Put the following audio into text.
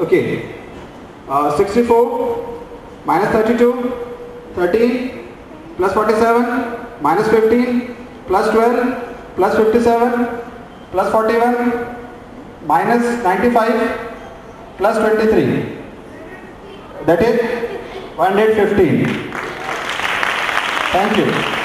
Okay. 64 minus 32, 13 plus 47 minus 15 plus 12 plus 57 plus 41 minus 95 plus 23. That is 115. Thank you.